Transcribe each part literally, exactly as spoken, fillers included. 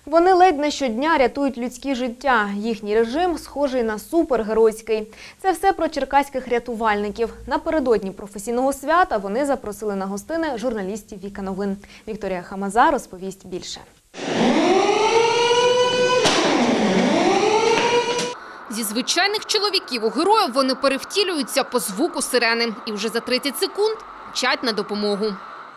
Вони ледь не щодня рятують людські життя. Їхній режим схожий на супергеройський. Це все про черкаських рятувальників. Напередодні професійного свята вони запросили на гостини журналістів Віка Новин. Вікторія Хамаза розповість більше. Зі звичайних чоловіків у героїв вони перевтілюються по звуку сирени. І вже за тридцять секунд мчать на допомогу.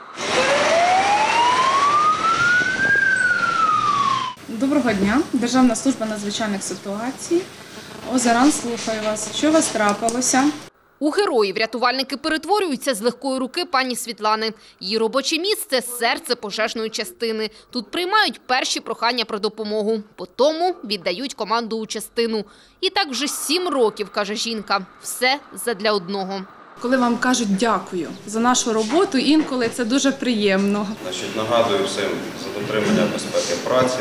Доброго дня. Державна служба надзвичайних ситуацій. Озеран, слухаю вас. Що у вас трапилося? У героїв рятувальники перетворюються з легкої руки пані Світлани. Її робоче місце – серце пожежної частини. Тут приймають перші прохання про допомогу. Потому віддають команду у частину. І так вже сім років, каже жінка. Все задля одного. Коли вам кажуть дякую за нашу роботу, інколи це дуже приємно. Значить, нагадую всім за дотримання безпеки праці,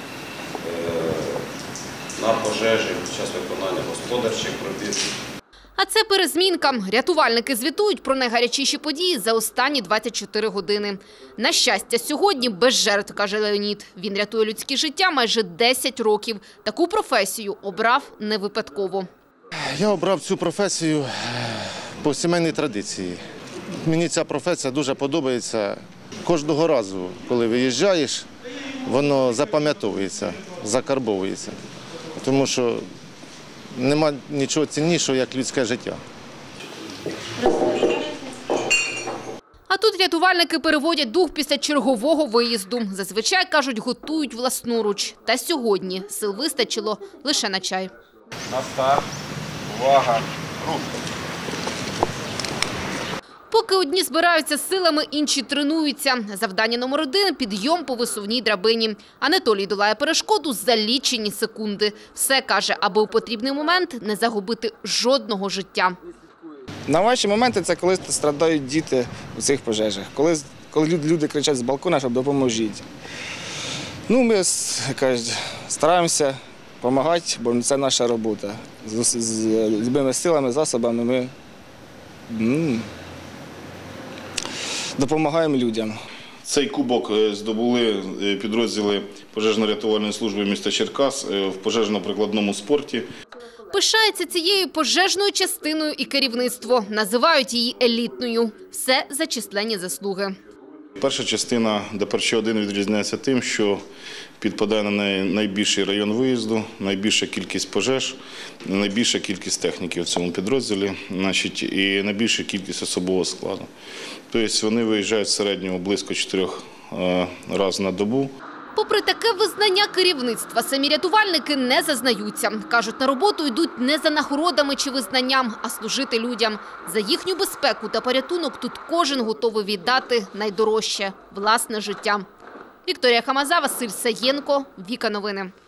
на пожежі під час виконання господарчих робіт. А це перезмінка. Рятувальники звітують про найгарячіші події за останні двадцять чотири години. На щастя, сьогодні без жертв, каже Леонід. Він рятує людське життя майже десять років. Таку професію обрав не випадково. Я обрав цю професію по сімейній традиції. Мені ця професія дуже подобається. Кожного разу, коли виїжджаєш, воно запам'ятовується, закарбовується. Тому що нема нічого ціннішого, як людське життя. А тут рятувальники переводять дух після чергового виїзду. Зазвичай, кажуть, готують власноруч. Та сьогодні сил вистачило лише на чай. На старт, увага, рух. Поки одні збираються з силами, інші тренуються. Завдання номер один – підйом по висувній драбині. Анатолій долає перешкоду за лічені секунди. Все, каже, аби у потрібний момент не загубити жодного життя. Найважчі моменти – це коли страдають діти у цих пожежах. Коли, коли люди кричать з балкона, щоб допоможіть. Ну, ми кажуть, стараємося допомагати, бо це наша робота. З, з любими силами, засобами ми ну, допомагаємо людям. Цей кубок здобули підрозділи пожежно-рятувальної служби міста Черкас в пожежно-прикладному спорті. Пишається цією пожежною частиною і керівництво. Називають її елітною. Все за численні заслуги. Перша частина Д П Р Ч один відрізняється тим, що підпадає на найбільший район виїзду, найбільша кількість пожеж, найбільша кількість техніки в цьому підрозділі, значить, і найбільша кількість особового складу. Тобто вони виїжджають в середньому близько чотирьох разів на добу. Попри таке визнання керівництва, самі рятувальники не зазнаються. Кажуть, на роботу йдуть не за нагородами чи визнанням, а служити людям. За їхню безпеку та порятунок тут кожен готовий віддати найдорожче – власне життя. Вікторія Хамаза, Василь Саєнко, Віка Новини.